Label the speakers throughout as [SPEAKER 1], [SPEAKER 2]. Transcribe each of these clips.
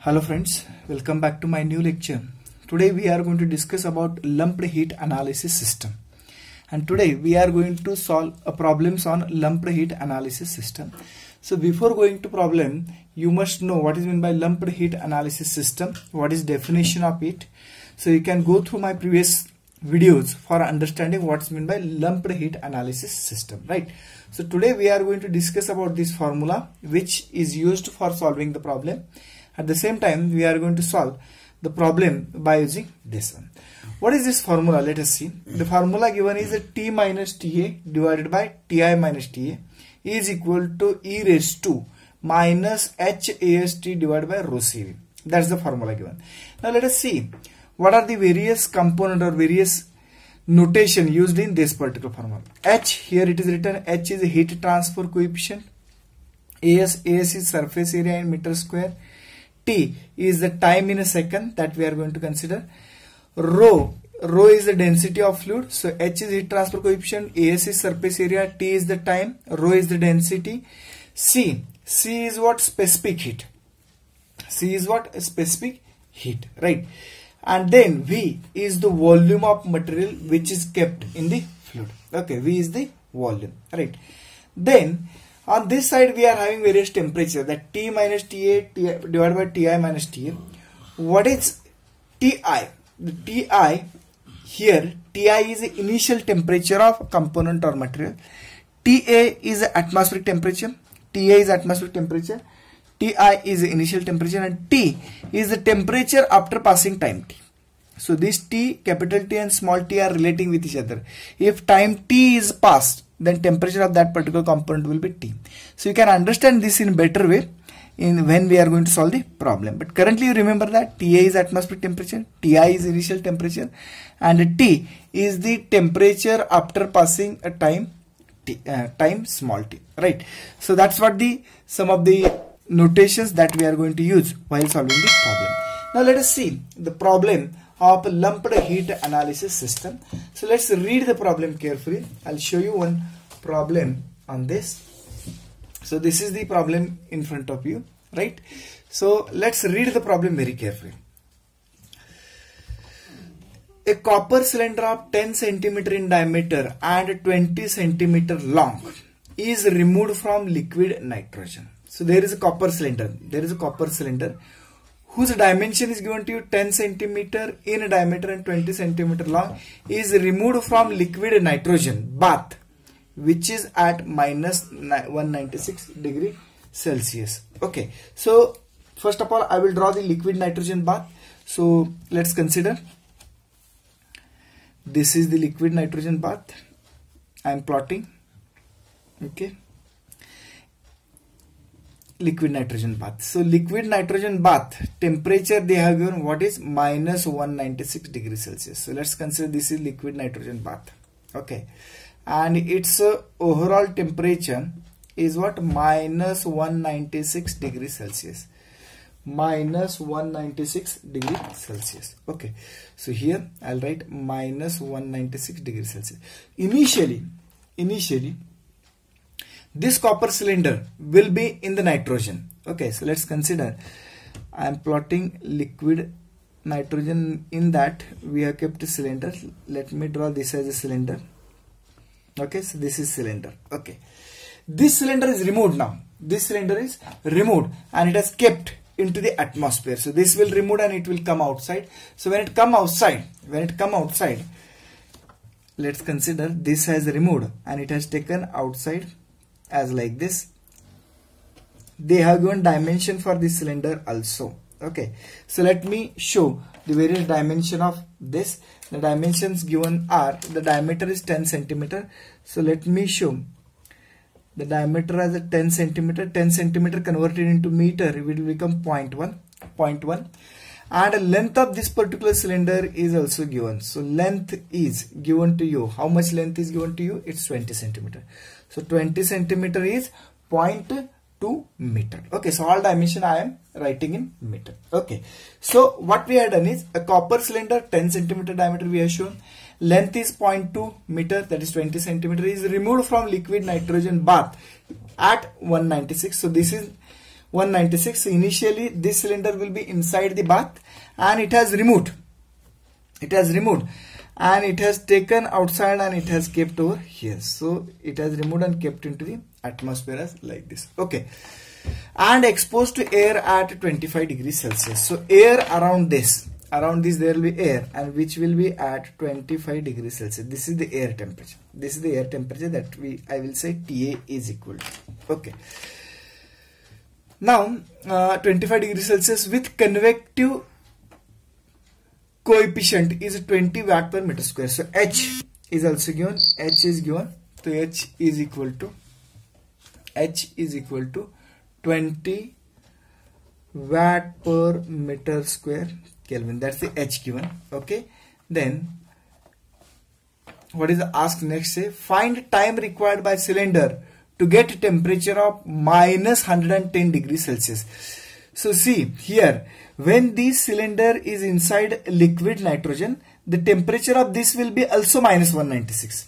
[SPEAKER 1] Hello friends, welcome back to my new lecture. Today we are going to discuss about lumped heat analysis system. And today we are going to solve problems on lumped heat analysis system. So before going to problem, you must know what is meant by lumped heat analysis system, what is definition of it. So you can go through my previous videos for understanding what's meant by lumped heat analysis system, right? So today we are going to discuss about this formula which is used for solving the problem. At the same time, we are going to solve the problem by using this one. What is this formula? Let us see. The formula given is T minus Ta divided by Ti minus Ta is equal to e raised to minus HAST divided by rho Cv. That's the formula given. Now let us see what are the various component or various notation used in this particular formula. H, here it is written H is a heat transfer coefficient. AS is surface area in meter square. T is the time in a second that we are going to consider. Rho is the density of fluid. So H is heat transfer coefficient, AS is surface area, T is the time, rho is the density. C is what? Specific heat. C is what? Specific heat, right? And then V is the volume of material which is kept in the fluid. Okay, V is the volume, right? Then on this side we are having various temperatures, that T minus Ta divided by Ti minus Ta. What is Ti? The Ti here, Ti is the initial temperature of component or material. Ta is the atmospheric temperature. Ta is atmospheric temperature. Ti is the initial temperature, and T is the temperature after passing time T. So this T, capital T and small t are relating with each other. If time T is passed, then temperature of that particular component will be T. So you can understand this in better way when we are going to solve the problem. But currently you remember that Ta is atmospheric temperature, Ti is initial temperature, and T is the temperature after passing a time time small t, right? So that's what some of the notations that we are going to use while solving the problem. Now let us see the problem of lumped heat analysis system. So let's read the problem carefully. I'll show you one problem on this. So this is the problem in front of you, right? So let's read the problem very carefully. A copper cylinder of 10 cm in diameter and 20 cm long is removed from liquid nitrogen. So there is a copper cylinder. There is a copper cylinder whose dimension is given to you 10 cm in diameter and 20 cm long is removed from liquid nitrogen bath, which is at minus 196 degree Celsius. Okay, so first of all I will draw the liquid nitrogen bath. So let's consider this is the liquid nitrogen bath I am plotting. Okay, liquid nitrogen bath. So liquid nitrogen bath temperature they have given what is minus 196 degrees Celsius. So let's consider this is liquid nitrogen bath. Okay, and its overall temperature is what? Minus 196 degrees Celsius. Minus 196 degrees Celsius. Okay, so here I'll write minus 196 degrees Celsius. Initially this copper cylinder will be in the nitrogen. Okay, so let's consider I am plotting liquid nitrogen. In that we have kept a cylinder. Let me draw this as a cylinder. Okay, so this is cylinder. Okay, this cylinder is removed now. This cylinder is removed and it has kept into the atmosphere. So this will remove and it will come outside. So when it come outside, let's consider this has removed and it has taken outside as like this. They have given dimension for this cylinder also. Okay, so let me show the various dimension of this. The dimensions given are, the diameter is 10 cm. So let me show the diameter as a 10 cm. 10 cm converted into meter, it will become 0.1. And the length of this particular cylinder is also given. So length is given to you. How much length is given to you? It's 20 cm. So 20 cm is 0.2 meter. Okay, so all dimension I am writing in meter. Okay, so what we have done is a copper cylinder 10 cm diameter we have shown. Length is 0.2 meter, that is 20 cm, is removed from liquid nitrogen bath at 196. So this is 196. Initially this cylinder will be inside the bath and it has removed. And it has taken outside and it has kept over here. So it has removed and kept into the atmosphere as like this. Okay. And exposed to air at 25 degrees Celsius. So air around this there will be air, and which will be at 25 degrees Celsius. This is the air temperature. This is the air temperature that I will say TA is equal to. Okay. Now 25 degrees Celsius with convective coefficient is 20 watt per meter square. So H is also given. H is given. So H is equal to 20 watt per meter square Kelvin. That's the H given. Okay. Then what is asked next? Say find time required by cylinder to get temperature of minus 110 degrees Celsius. So see here, when this cylinder is inside liquid nitrogen, the temperature of this will be also minus 196.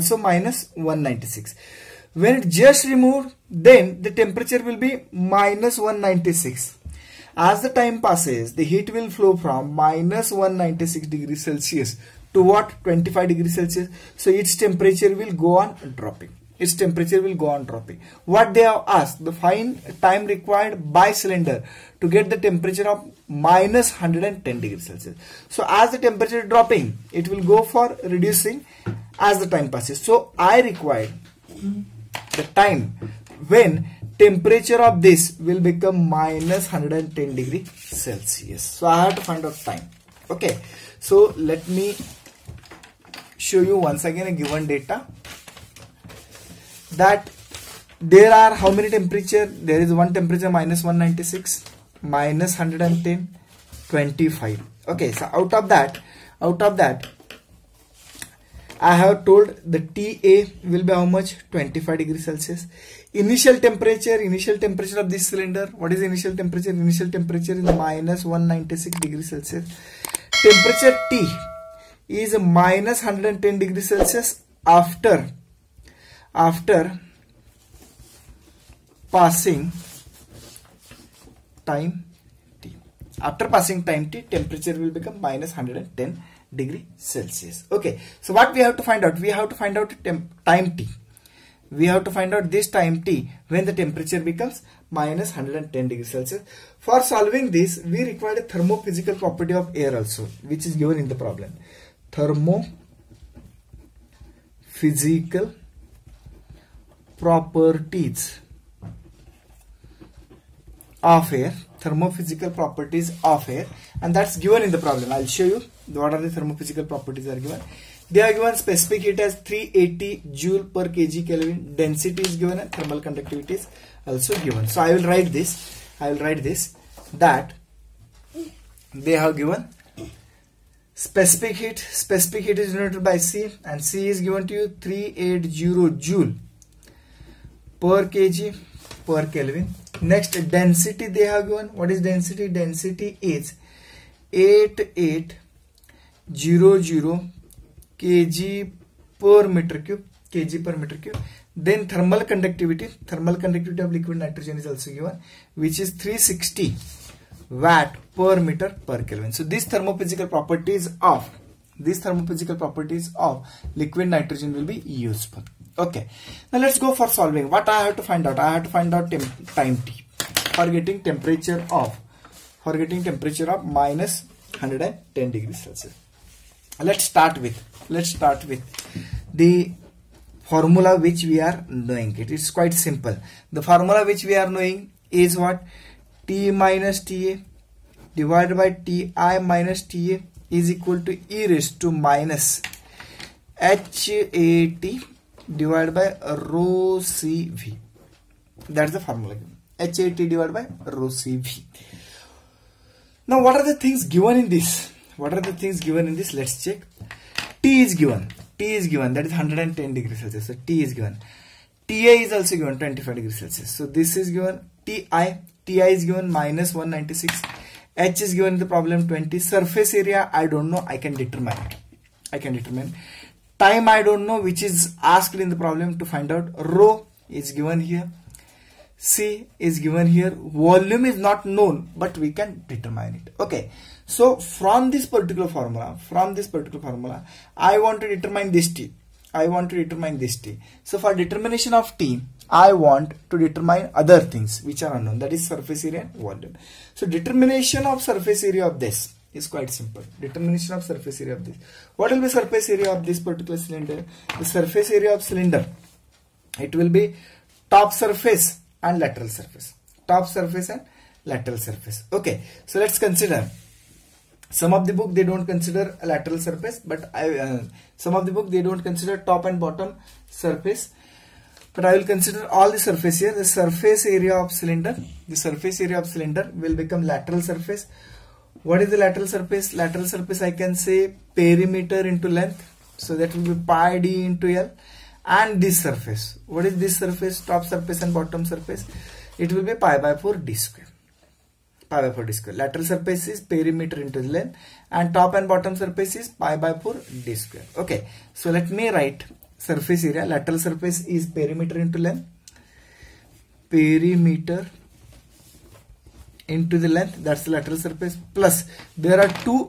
[SPEAKER 1] When it just removed, then the temperature will be minus 196. As the time passes, the heat will flow from minus 196 degrees Celsius to what? 25 degrees Celsius. So its temperature will go on dropping. What they have asked, the find time required by cylinder to get the temperature of minus 110 degrees Celsius. So as the temperature is dropping, it will go for reducing as the time passes. So I require the time when temperature of this will become minus 110 degrees Celsius. So I have to find out time. Okay. So let me show you once again a given data. That there are how many temperature? There is one temperature minus 196, minus 110, 25. Okay, so out of that, I have told the TA will be how much? 25 degrees Celsius. Initial temperature of this cylinder. What is initial temperature? Initial temperature is minus 196 degrees Celsius. Temperature T is minus 110 degrees Celsius after passing time T. After passing time T, temperature will become minus 110 degree Celsius. Okay. So what we have to find out? We have to find out time T. We have to find out this time T when the temperature becomes minus 110 degrees Celsius. For solving this, we require a thermophysical property of air also, which is given in the problem. Thermophysical properties of air, and that's given in the problem. I'll show you what are the thermophysical properties are given. They are given specific heat as 380 joule per kg Kelvin, density is given and thermal conductivity is also given. So I will write this that they have given specific heat is denoted by C, and C is given to you 380 joule per kg per Kelvin. Next, density they have given. What is density? Density is 8800 kg per meter cube. Then thermal conductivity of liquid nitrogen is also given, which is 360 watt per meter per Kelvin. So these thermophysical properties of liquid nitrogen will be useful. Okay, now let's go for solving. What I have to find out? I have to find out time T for getting temperature of minus 110 degrees Celsius. Let's start with the formula which we are knowing. It is quite simple. The formula which we are knowing is what? T minus Ta divided by Ti minus Ta is equal to e raised to minus HAT divided by rho CV. That's the formula. HAT divided by rho CV. Now what are the things given in this? Let's check. T is given. That is 110 degrees Celsius. So T is given. TA is also given 25 degrees Celsius. So this is given. TI is given minus 196. H is given in the problem 20. Surface area I don't know. I can determine. Time I don't know, which is asked in the problem to find out. Rho is given here. C is given here. Volume is not known, but we can determine it. Okay. So from this particular formula, I want to determine this T. So for determination of T, I want to determine other things which are unknown, that is surface area and volume. So determination of surface area of this is quite simple. Determination of surface area of this. What will be surface area of this particular cylinder? The surface area of cylinder, it will be top surface and lateral surface. Top surface and lateral surface. Okay. So let's consider. Some of the book they don't consider a lateral surface, but some of the book they don't consider top and bottom surface. But I will consider all the surface here. The surface area of cylinder. The surface area of cylinder will become lateral surface. What is the lateral surface? Lateral surface, I can say perimeter into length. So that will be pi d into L. And this surface. What is this surface? Top surface and bottom surface. It will be pi by 4 d square. Pi by 4 d square. Lateral surface is perimeter into length. And top and bottom surface is pi by 4 d square. Okay. So let me write surface area. Lateral surface is perimeter into length. Perimeter into the length, that's the lateral surface, plus there are two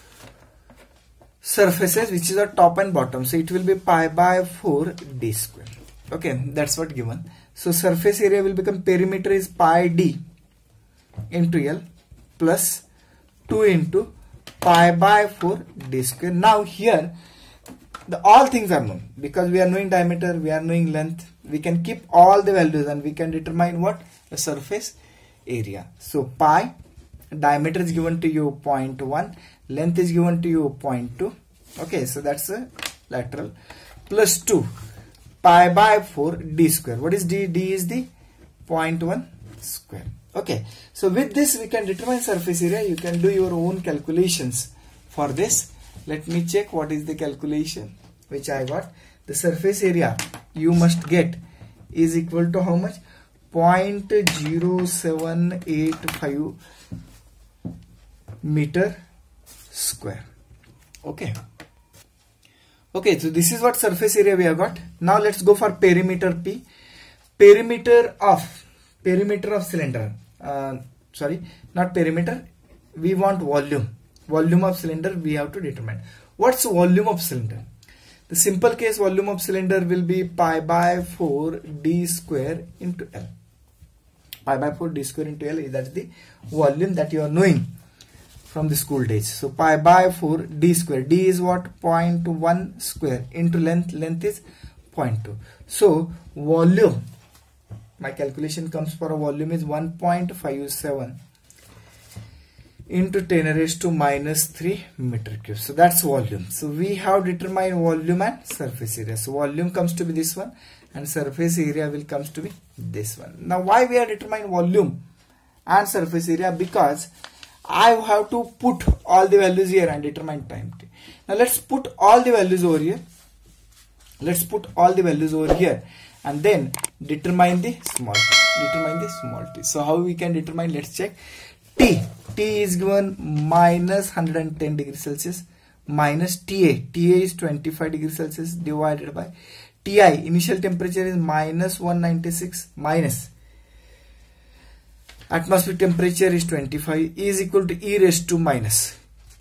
[SPEAKER 1] surfaces which is a top and bottom, so it will be pi by 4 d square. Okay, that's what given. So surface area will become perimeter is pi d into L plus 2 into pi by 4 d square. Now here all things are known, because we are knowing diameter, we are knowing length, we can keep all the values and we can determine what? The surface area. So pi, diameter is given to you 0.1, length is given to you 0.2. Okay, so that's a lateral, plus 2 pi by 4 d square. What is d? D is the 0.1 square. Okay, so with this we can determine surface area. You can do your own calculations for this. Let me check what is the calculation which I got. The surface area you must get is equal to how much? 0.0785 meter square. Okay. Okay, so this is what surface area we have got. Now let's go for perimeter P. Perimeter of cylinder. Sorry, not perimeter. We want volume. Volume of cylinder we have to determine. What's volume of cylinder? The simple case volume of cylinder will be pi by 4 d square into L. Pi by 4 d square into L, that's the volume that you are knowing from the school days. So pi by 4 d square. D is what? 0.1 square into length. Length is 0.2. So volume, my calculation comes for a volume is 1.57 into 10 raised to minus 3 meter cube. So that's volume. So we have determined volume and surface area. So volume comes to be this one and surface area will comes to be this one. Now why we are determining volume and surface area? Because I have to put all the values here and determine time t. Now let's put all the values over here. Let's put all the values over here and then determine the small t. So how we can determine? Let's check. T is given minus 110 degrees Celsius minus TA is 25 degrees Celsius divided by TI, initial temperature is minus 196 minus atmospheric temperature is 25, is equal to e raised to minus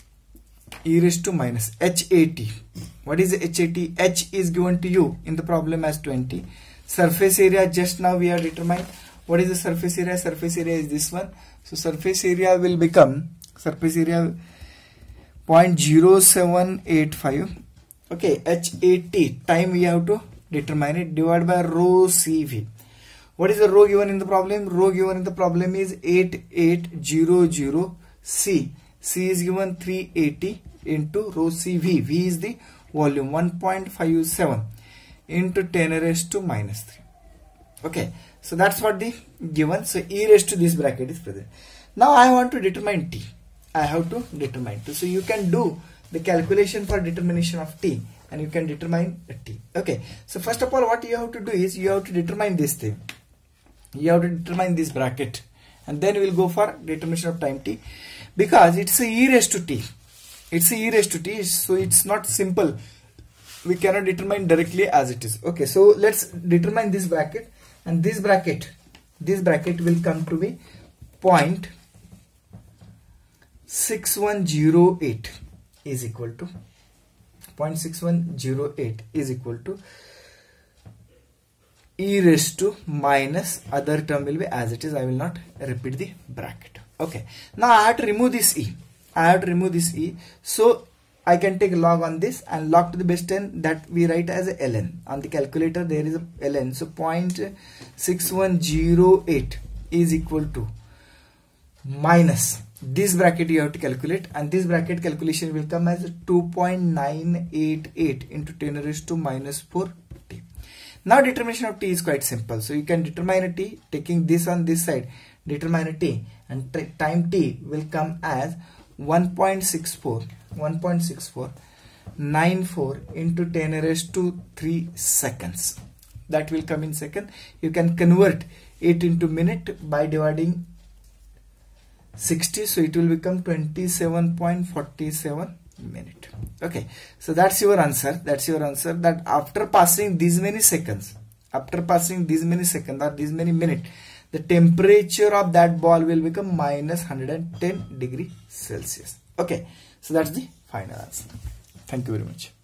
[SPEAKER 1] HAT. What is HAT? H is given to you in the problem as 20. Surface area just now we have determined. What is the surface area? Surface area is this one. So surface area will become 0.0785. Okay, HAT, time we have to determine it, divided by rho CV. What is the rho given in the problem? Rho given in the problem is 8800 C. C is given 380 into rho CV. V is the volume 1.57 into 10 raised to minus 3. Okay, so that's what the given. So e raised to this bracket is present. Now I want to determine t. I have to determine t. So you can do the calculation for determination of t and you can determine t. Okay, so first of all what you have to do is you have to determine this thing. You have to determine this bracket and then we will go for determination of time t, because it's a e raised to t. It's a e raised to t, so it's not simple. We cannot determine directly as it is. Okay, so let's determine this bracket, and this bracket this bracket will come to be 0.6108 is equal to 0.6108 is equal to e raised to minus other term will be as it is. I will not repeat the bracket. Okay, now I have to remove this e. So I can take log on this and log to the base 10, that we write as a ln. On the calculator there is a ln. So 0.6108 is equal to minus this bracket you have to calculate, and this bracket calculation will come as 2.988 into 10 raised to minus 4 t. Now determination of t is quite simple. So you can determine a t taking this on this side, determine a t, and time t will come as 1.6494 into 10 raised to 3 seconds. That will come in second. You can convert it into minute by dividing 60, so it will become 27.47 minute. Okay, so that's your answer. That after passing these many seconds, or these many minutes, the temperature of that ball will become minus 110 degrees Celsius. Okay, so that's the final answer. Thank you very much.